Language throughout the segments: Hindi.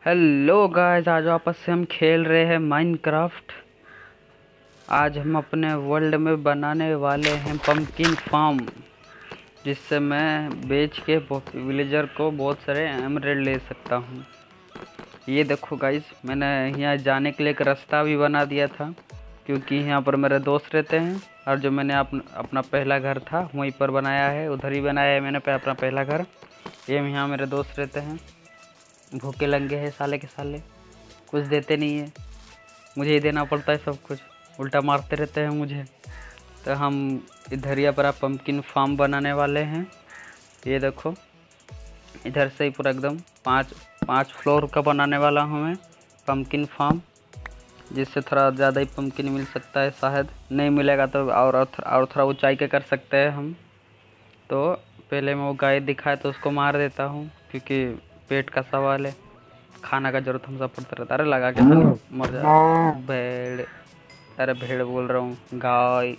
हेलो गाइस, आज वापस से हम खेल रहे हैं माइनक्राफ्ट। आज हम अपने वर्ल्ड में बनाने वाले हैं पंपकिन फार्म, जिससे मैं बेच के विलेजर को बहुत सारे एमरेल्ड ले सकता हूँ। ये देखो गाइस, मैंने यहाँ जाने के लिए एक रास्ता भी बना दिया था, क्योंकि यहाँ पर मेरे दोस्त रहते हैं। और जो मैंने अपना पहला घर था वहीं पर बनाया है, उधर ही बनाया है मैंने अपना पहला घर। ये यहाँ मेरे दोस्त रहते हैं, भूखे लंगे हैं साले के साले, कुछ देते नहीं है, मुझे ही देना पड़ता है सब कुछ, उल्टा मारते रहते हैं मुझे। तो हम इधर ही पर आप पंपकिन फार्म बनाने वाले हैं। ये देखो, इधर से ही पूरा एकदम पाँच फ्लोर का बनाने वाला हूँ मैं पंपकिन फार्म, जिससे थोड़ा ज़्यादा ही पंपकिन मिल सकता है। शायद नहीं मिलेगा तो और थोड़ा ऊंचाई के कर सकते हैं हम। तो पहले मैं वो गाय दिखाए तो उसको मार देता हूँ, क्योंकि पेट का सवाल है, खाना का जरूरत हमसे पड़ता रहता है। अरे लगा के मर जा भेड़, अरे भेड़ बोल रहा हूँ, गाय।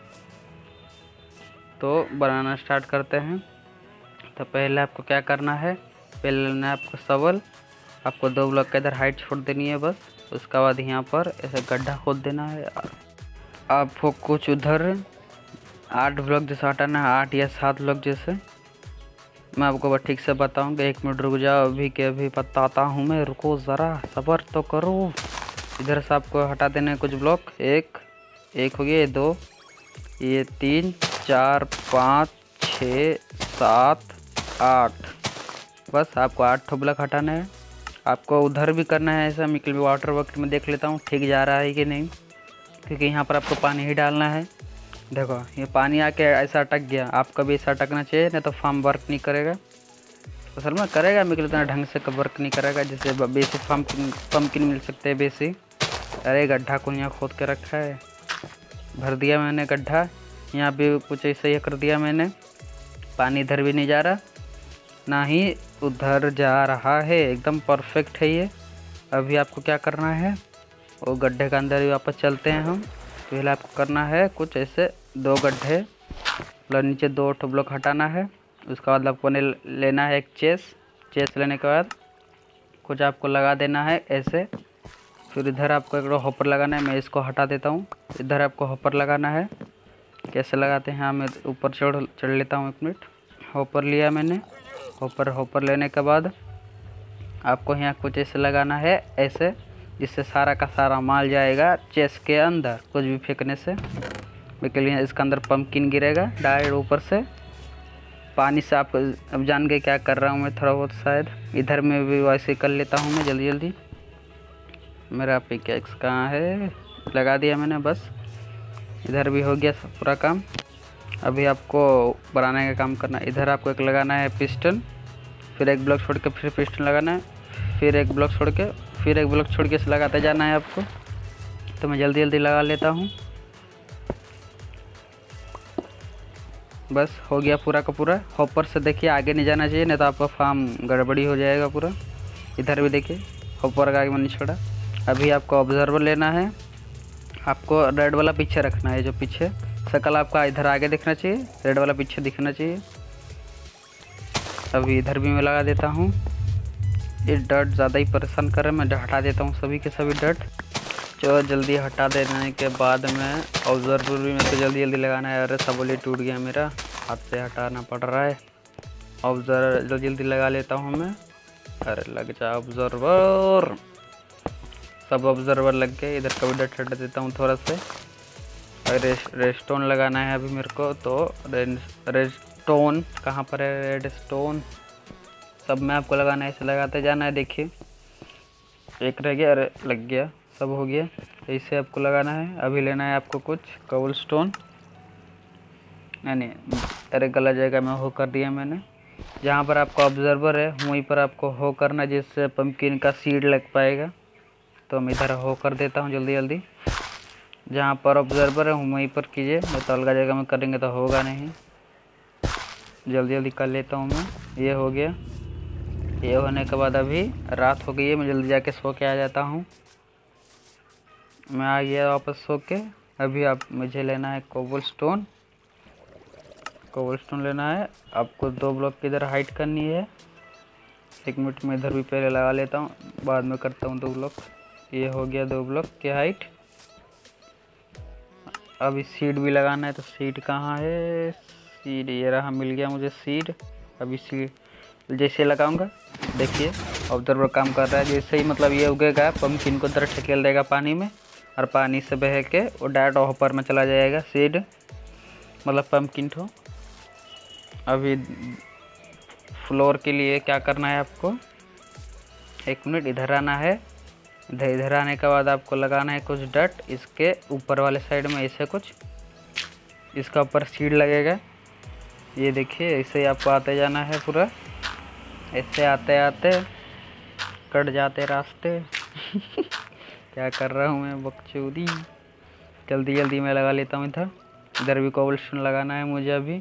तो बनाना स्टार्ट करते हैं। तो पहले आपको क्या करना है, पहले लेना है आपको शवल। आपको 2 ब्लॉक का इधर हाइट छोड़ देनी है बस। उसके बाद यहाँ पर ऐसे गड्ढा खोद देना है। आपको कुछ उधर 8 ब्लॉक जैसा हटाना है, 8 या 7 ब्लॉक जैसे। मैं आपको बस ठीक से बताऊंगा, 1 मिनट रुक जाओ, अभी के अभी बताता हूँ मैं, रुको ज़रा सब्र तो करो। इधर से आपको हटा देने हैं कुछ ब्लॉक। एक हो गया, ये 2, ये 3, 4, 5, 6, 7, 8। बस आपको 8 ब्लॉक हटाना है। आपको उधर भी करना है ऐसा। मैं वाटर बकेट में देख लेता हूँ ठीक जा रहा है कि नहीं, क्योंकि यहाँ पर आपको पानी ही डालना है। देखो ये पानी आके ऐसा अटक गया, आपका भी ऐसा अटकना चाहिए, नहीं तो फार्म वर्क नहीं करेगा। असल में करेगा, मेरे इतना ढंग से वर्क नहीं करेगा, जिससे बेसिक पंपकिन मिल सकते हैं बेसिक। अरे गड्ढा को यहाँ खोद के रखा है, भर दिया मैंने गड्ढा। यहाँ भी कुछ ऐसा ही कर दिया मैंने। पानी इधर भी नहीं जा रहा, ना ही उधर जा रहा है, एकदम परफेक्ट है ये। अभी आपको क्या करना है, वो गड्ढे के अंदर ही वापस चलते हैं हम। पहले आपको करना है कुछ ऐसे 2 गड्ढे, मतलब नीचे 2 ब्लॉक हटाना है। उसके बाद आपको लेना है एक चेस लेने के बाद कुछ आपको लगा देना है ऐसे। फिर इधर आपको एक हॉपर लगाना है, मैं इसको हटा देता हूँ। इधर आपको हॉपर लगाना है, कैसे लगाते हैं, मैं ऊपर चढ़ लेता हूँ। 1 मिनट, हॉपर लिया मैंने। हॉपर लेने के बाद आपको यहाँ कुछ ऐसे लगाना है ऐसे, जिससे सारा का सारा माल जाएगा चेस्ट के अंदर, कुछ भी फेंकने से। लेकिन इसके अंदर पंपकिन गिरेगा डायरेक्ट ऊपर से पानी से। आप अब जान गए क्या कर रहा हूँ मैं थोड़ा बहुत शायद। इधर में भी वैसे कर लेता हूँ मैं जल्दी। मेरा पिकैक्स कहाँ है, लगा दिया मैंने बस। इधर भी हो गया पूरा काम। अभी आपको बनाने का काम करना है। इधर आपको एक लगाना है पिस्टन, फिर 1 ब्लॉक छोड़ के फिर पिस्टन लगाना है, फिर 1 ब्लॉक छोड़ के फिर 1 ब्लॉक छोड़ के से लगाते जाना है आपको। तो मैं जल्दी लगा लेता हूँ। बस हो गया पूरा का पूरा। हॉपर से देखिए आगे नहीं जाना चाहिए, नहीं तो आपका फार्म गड़बड़ी हो जाएगा पूरा। इधर भी देखिए हॉपर का आगे में नहीं छोड़ा। अभी आपको ऑब्जर्वर लेना है, आपको रेड वाला पीछे रखना है, जो पीछे शकल आपका इधर आगे दिखना चाहिए, रेड वाला पीछे दिखना चाहिए। अभी इधर भी मैं लगा देता हूँ। ये डर्ट ज़्यादा ही परेशान कर रहा है, मैं हटा देता हूँ सभी के सभी डर्ट। जो जल्दी हटा देने के बाद में ऑब्जर्वर भी मेरे को जल्दी लगाना है। अरे सबोली टूट गया मेरा, हाथ से हटाना पड़ रहा है। ऑब्जर्वर जल्दी लगा लेता हूँ मैं। अरे लग जा ऑब्जर्वर, सब ऑब्जर्वर लग गए। इधर का भी डर्ट हटा देता हूँ थोड़ा से। रेडस्टोन लगाना है अभी मेरे को, तो रेडस्टोन कहाँ पर है, रेडस्टोन सब में आपको लगाना है, ऐसे लगाते जाना है। देखिए एक रह गया, अरे लग गया, सब हो गया। ऐसे आपको लगाना है। अभी लेना है आपको कुछ कोबलस्टोन, नहीं अरे गलत जगह में हो कर दिया मैंने। जहाँ पर आपका ऑब्जर्वर है वहीं पर आपको हो करना, जिससे पंपकिन का सीड लग पाएगा। तो मैं इधर हो कर देता हूँ जल्दी। जहाँ पर ऑब्जर्वर है वहीं पर कीजिए, मैं तो अलग जगह में करेंगे तो होगा नहीं। जल्दी कर लेता हूँ मैं। ये हो गया। ये होने के बाद अभी रात हो गई है, मैं जल्दी जाके सो के आ जाता हूँ। मैं आ गया वापस सो के। अभी आप मुझे लेना है कोबलस्टोन लेना है आपको। 2 ब्लॉक की इधर हाइट करनी है। 1 मिनट में इधर भी पहले लगा लेता हूँ। बाद में करता हूँ 2 ब्लॉक। ये हो गया 2 ब्लॉक की हाइट। अब इस सीड भी लगाना है, तो सीड कहाँ है? सीड ये रहा, मिल गया मुझे सीड। अभी सीड जैसे लगाऊंगा देखिए ऑब्जर्वर काम कर रहा है। जैसे ही मतलब ये उगेगा पम्पकिन को तरह ढकेल देगा पानी में, और पानी से बह के वो डायरेक्ट हॉपर में चला जाएगा सीड, मतलब पम्पकिन ठो। अभी फ्लोर के लिए क्या करना है आपको, 1 मिनट इधर आना है। इधर आने के बाद आपको लगाना है कुछ डट इसके ऊपर वाले साइड में, ऐसे कुछ इसका ऊपर सीड लगेगा। ये देखिए ऐसे ही आपको आते जाना है पूरा, ऐसे आते आते कट जाते रास्ते। क्या कर रहा हूँ मैं बकचोदी। जल्दी जल्दी मैं लगा लेता हूँ इधर। इधर भी कोबलस्टोन लगाना है मुझे। अभी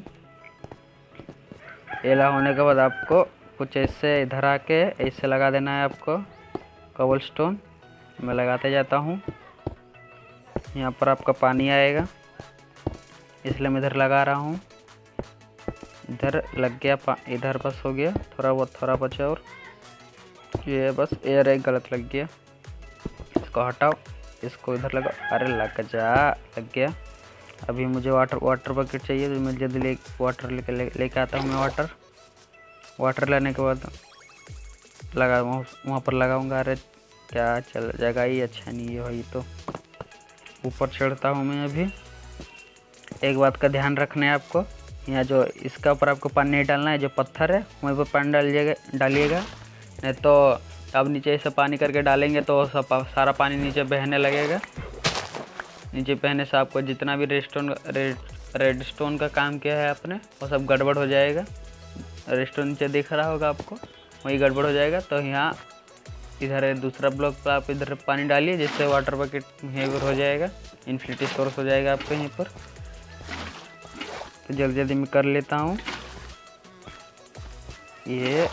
एला होने के बाद आपको कुछ ऐसे इधर आके ऐसे लगा देना है आपको कोबलस्टोन। मैं लगाते जाता हूँ। यहाँ पर आपका पानी आएगा, इसलिए मैं इधर लगा रहा हूँ। इधर लग गया, इधर बस हो गया, थोड़ा बचा और ये बस एयर एक गलत लग गया। इसको हटाओ, इसको इधर लगाओ। अरे लग लग गया। अभी मुझे वाटर बकेट चाहिए, तो मैं जल्दी वाटर लेके आता हूँ। मैं वाटर लाने के बाद वहाँ पर लगाऊंगा। अरे क्या चल जगह ही अच्छा नहीं है भाई। तो ऊपर चढ़ता हूँ मैं। अभी एक बात का ध्यान रखना है आपको, यहाँ जो इसका ऊपर आपको पानी नहीं डालना है, जो पत्थर है वहीं पर पानी डालिएगा। नहीं तो अब नीचे से पानी करके डालेंगे तो सारा पानी नीचे बहने लगेगा। नीचे बहने से आपको जितना भी रेडस्टोन का काम किया है आपने वो सब गड़बड़ हो जाएगा। रेडस्टोन नीचे दिख रहा होगा आपको, वही गड़बड़ हो जाएगा। तो यहाँ इधर दूसरा ब्लॉक पर आप इधर पानी डालिए, जिससे वाटर बकेट यहीं पर हो जाएगा, इन्फिनिटी सोर्स हो जाएगा आपके यहीं पर। तो जल्दी जल्दी मैं कर लेता हूँ। ये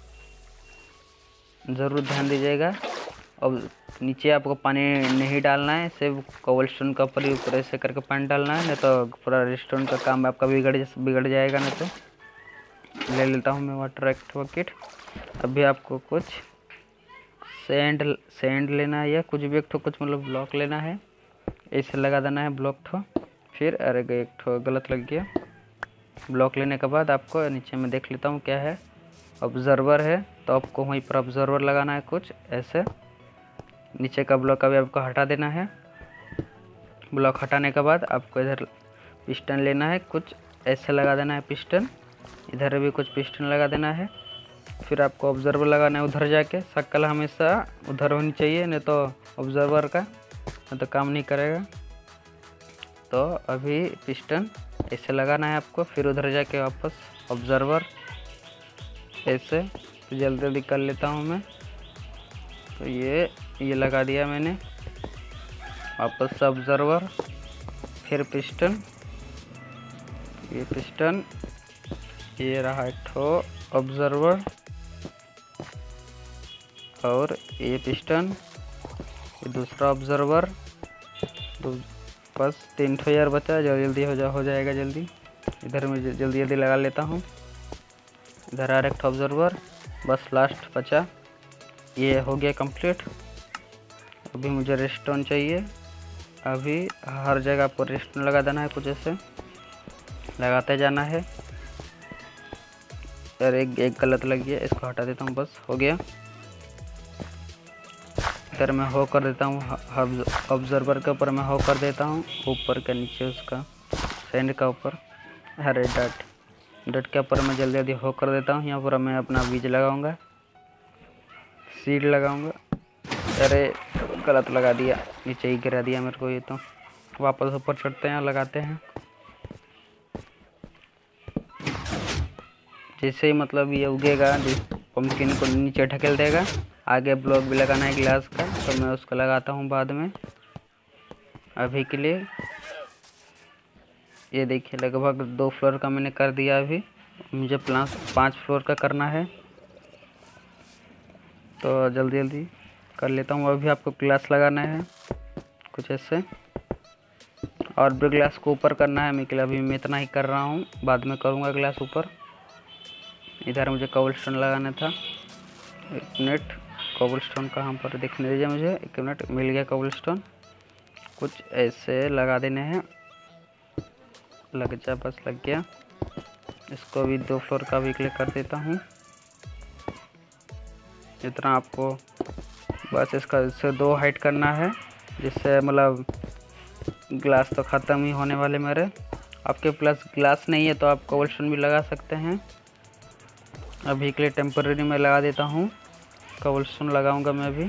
ज़रूर ध्यान दीजिएगा। अब नीचे आपको पानी नहीं डालना है, सिर्फ कोबलस्टोन का ऊपर ऐसे करके पानी डालना है, नहीं तो पूरा रेडस्टोन का काम आपका बिगड़ जाएगा। नहीं तो ले लेता हूँ मैं वाटर बकेट। अभी आपको कुछ सैंड लेना है, या कुछ भी एक ठो कुछ मतलब ब्लॉक लेना है, ऐसे लगा देना है ब्लॉक ठो। फिर अरे एक ठो गलत लग गया। ब्लॉक लेने के बाद आपको नीचे में देख लेता हूँ क्या है, ऑब्जर्वर है, तो आपको वहीं पर ऑब्जर्वर लगाना है कुछ ऐसे। नीचे का ब्लॉक अभी आपको हटा देना है। ब्लॉक हटाने के बाद आपको इधर पिस्टन लेना है, कुछ ऐसे लगा देना है पिस्टन। इधर भी कुछ पिस्टन लगा देना है। फिर आपको ऑब्जर्वर लगाना है उधर जाके। शक्ल हमेशा उधर होनी चाहिए, नहीं तो ऑब्जर्वर का नहीं तो काम नहीं करेगा। तो अभी पिस्टन ऐसे लगाना है आपको, फिर उधर जाके वापस ऑब्जर्वर ऐसे। तो जल्दी जल्दी कर लेता हूँ मैं। तो ये लगा दिया मैंने। वापस से ऑब्जर्वर, फिर पिस्टन, ये पिस्टन, ये रहा एक ठो ऑब्जर्वर, और ये पिस्टन, ये दूसरा ऑब्जर्वर। बस 3 ठो यार बचा, जल्दी हो जाएगा जल्दी। इधर मैं जल्दी जल्दी लगा लेता हूँ। इधर आ रहा एक ऑब्जर्वर, बस लास्ट बचा। ये हो गया कंप्लीट। अभी मुझे रेडस्टोन चाहिए। अभी हर जगह आपको रेडस्टोन लगा देना है, कुछ ऐसे लगाते जाना है। यार एक गलत लग गया, इसको हटा देता हूँ, बस हो गया। इधर मैं हो कर देता हूँ, ऑब्जर्वर के ऊपर मैं हो कर देता हूँ, ऊपर के नीचे उसका सैंड का ऊपर। अरे डट के ऊपर मैं जल्दी जल्दी हो कर देता हूँ। यहाँ पर मैं अपना बीज लगाऊंगा, सीड लगाऊंगा। अरे गलत लगा दिया, नीचे ही गिरा दिया मेरे को ये। तो वापस ऊपर चढ़ते हैं, लगाते हैं। जैसे ही मतलब ये उगेगा, पम्पकिन को नीचे ढकेल देगा। आगे ब्लॉक भी लगाना है ग्लास का, तो मैं उसको लगाता हूँ बाद में। अभी के लिए ये देखिए लगभग 2 फ्लोर का मैंने कर दिया। अभी मुझे प्लान 5 फ्लोर का करना है, तो जल्दी जल्दी कर लेता हूँ। अभी आपको ग्लास लगाना है कुछ ऐसे, और भी ग्लास को ऊपर करना है। मैं अभी मैं इतना ही कर रहा हूँ, बाद में करूँगा ग्लास ऊपर। इधर मुझे कोबलस्टोन लगाना था, 1 मिनट। कोबलस्टोन कहाँ पर दिखने दीजिए मुझे, 1 मिनट। मिल गया कोबलस्टोन। कुछ ऐसे लगा देने हैं। लग जा, बस लग गया। इसको भी 2 फ्लोर का भी क्लिक कर देता हूँ। इतना आपको बस इससे 2 हाइट करना है, जिससे मतलब ग्लास तो ख़त्म ही होने वाले मेरे। आपके प्लस ग्लास नहीं है तो आप कोबलस्टोन भी लगा सकते हैं। अभी के लिए टेम्पररी में लगा देता हूँ। कोबलस्टोन लगाऊंगा मैं भी।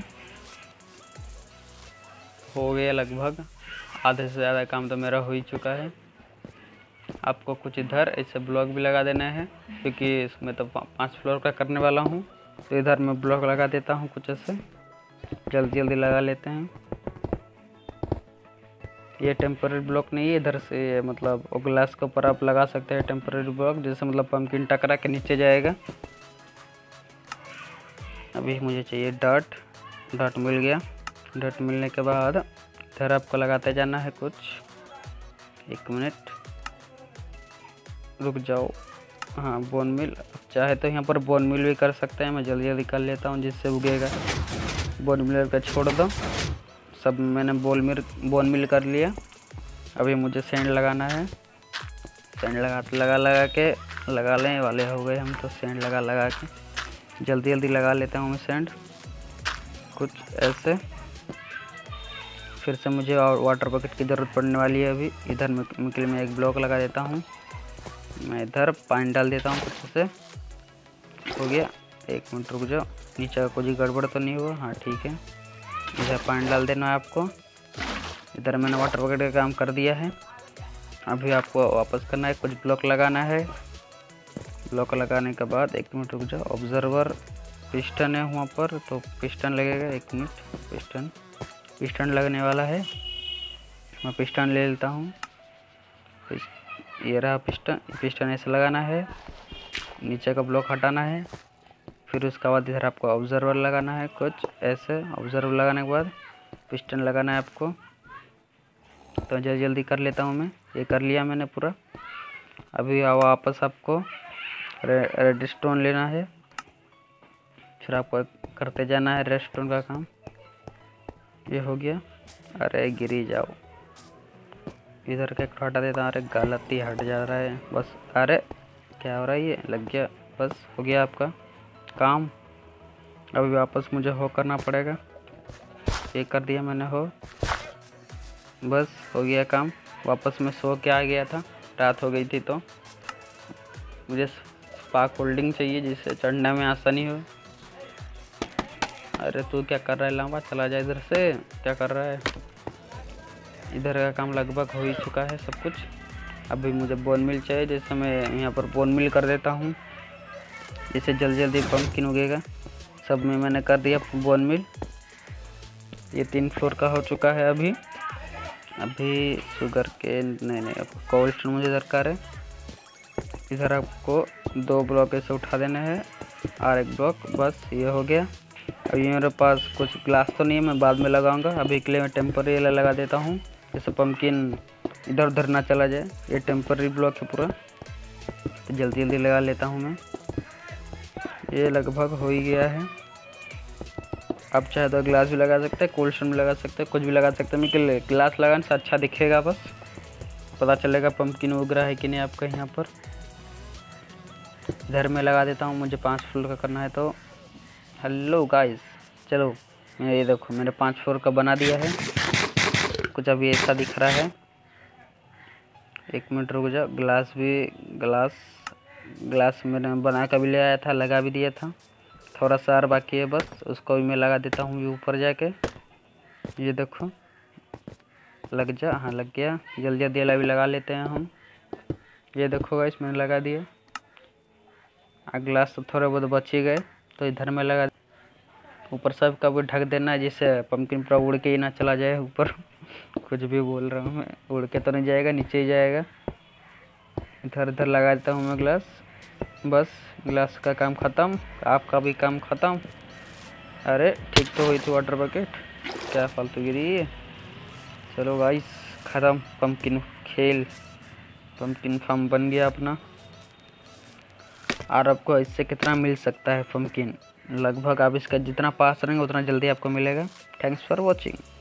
हो गया लगभग, आधे से ज़्यादा काम तो मेरा हो ही चुका है। आपको कुछ इधर ऐसे ब्लॉक भी लगा देना है, क्योंकि इसमें तो 5 फ्लोर का करने वाला हूँ। तो इधर मैं ब्लॉक लगा देता हूँ कुछ ऐसे, जल्दी जल्दी लगा लेते हैं। ये टेम्पररी ब्लॉक नहीं है, इधर से मतलब ग्लास के ऊपर आप लगा सकते हैं टेम्पररी ब्लॉक, जैसे मतलब पंपकिन टकरा के नीचे जाएगा। अभी मुझे चाहिए डॉट मिल गया। डॉट मिलने के बाद इधर आपको लगाते जाना है कुछ। 1 मिनट रुक जाओ। हाँ, बोन मिल। चाहे तो यहाँ पर बोन मिल भी कर सकते हैं, मैं जल्दी जल्दी कर लेता हूँ जिससे उगेगा। बोन मिल का छोड़ दो, सब मैंने बोन मिल कर लिया। अभी मुझे सैंड लगाना है। सैंड लगाने वाले हो गए हम तो। सैंड लगा के जल्दी जल्दी लगा लेता हूँ मैं सैंड, कुछ ऐसे। फिर से मुझे और वाटर बकेट की ज़रूरत पड़ने वाली है। अभी इधर मैं एक ब्लॉक लगा देता हूँ। मैं इधर पानी डाल देता हूँ कुछ से। हो गया, 1 मिनट रुक जाओ। नीचे का कुछ गड़बड़ तो नहीं हुआ? हाँ ठीक है। इधर पानी डाल देना है आपको। इधर मैंने वाटर बकेट का काम कर दिया है। अभी आपको वापस करना है, कुछ ब्लॉक लगाना है। ब्लॉक लगाने के बाद 1 मिनट रुक जाओ। ऑब्जर्वर पिस्टन है वहाँ पर, तो पिस्टन लगेगा। 1 मिनट, पिस्टन लगने वाला है। मैं पिस्टन ले लेता हूँ। ये रहा पिस्टन ऐसे लगाना है। नीचे का ब्लॉक हटाना है। फिर उसके बाद इधर आपको ऑब्जर्वर लगाना है कुछ ऐसे। ऑब्जर्वर लगाने के बाद पिस्टन लगाना है आपको। तो जल्दी कर लेता हूँ मैं। ये कर लिया मैंने पूरा। अभी वापस आपको रेडस्टोन लेना है। फिर आपको करते जाना है रेडस्टोन का काम। ये हो गया। अरे गिरी जाओ, इधर का हटा देता हूँ। अरे गलती हट जा रहा है बस। अरे क्या हो रहा है, ये लग गया। बस हो गया आपका काम। अभी वापस मुझे हो करना पड़ेगा। ये कर दिया मैंने हो, बस हो गया काम। वापस मैं सो के आ गया था, रात हो गई थी, तो मुझे स्पार्क होल्डिंग चाहिए जिससे चढ़ने में आसानी हो। अरे तू क्या कर रहा है लांबा, चला जा इधर से। क्या कर रहा है? इधर का काम लगभग हो ही चुका है सब कुछ। अभी मुझे बोन मिल चाहिए, जैसे मैं यहाँ पर बोन मिल कर देता हूँ, जिससे जल्दी जल्दी पंपकिन उगेगा। सब में मैंने कर दिया बोन मिल। ये 3 फ्लोर का हो चुका है। अभी शुगर के नहीं कोबलस्टोन मुझे दरकार है। इधर आपको 2 ब्लॉक ऐसे उठा देने हैं और 1 ब्लॉक, बस ये हो गया। अभी मेरे पास कुछ ग्लास तो नहीं है, मैं बाद में लगाऊंगा। अभी के लिए मैं टेम्पररी लगा देता हूँ, जैसे पंपकिन इधर उधर ना चला जाए। ये टेम्पररी ब्लॉक है पूरा, तो जल्दी जल्दी लगा लेता हूँ मैं। ये लगभग हो ही गया है। आप चाहे तो ग्लास भी लगा सकते हैं, कोबलस्टोन भी लगा सकते हैं, कुछ भी लगा सकते हैं। मैं ग्लास लगाने से अच्छा दिखेगा, बस पता चलेगा पंपकिन उग रहा है कि नहीं आपका यहाँ पर। इधर में लगा देता हूँ, मुझे 5 फ्लोर का करना है। तो हेलो गाइस, चलो ये देखो मैंने 5 फ्लोर का बना दिया है। कुछ अभी ऐसा दिख रहा है। 1 मिनट रुक जाओ। ग्लास मैंने बना कर भी ले आया था, लगा भी दिया था। थोड़ा सा और बाकी है, बस उसको भी मैं लगा देता हूँ ऊपर जाके। ये देखो लग जा। हाँ लग गया। जल्दी जल्दी भी लगा लेते हैं हम। ये देखो गाइस मैंने लगा दिया। ग्लास तो थोड़े बहुत बच ही गए, तो इधर में लगा। ऊपर सब का भी ढक देना है, जिससे पंपकिन पूरा उड़ के ही ना चला जाए ऊपर। कुछ भी बोल रहा हूँ मैं, उड़ के तो नहीं जाएगा, नीचे ही जाएगा। इधर इधर लगा देता हूँ मैं ग्लास। बस ग्लास का काम ख़त्म, आपका भी काम ख़त्म। अरे ठीक तो हुई थी वाटर बकेट, क्या फालतू गिरी है। चलो गाइस ख़त्म पंपकिन खेल। पंपकिन फार्म बन गया अपना। और आपको इससे कितना मिल सकता है पंपकिन, लगभग आप इसका जितना पास रहेंगे उतना जल्दी आपको मिलेगा। Thanks for watching.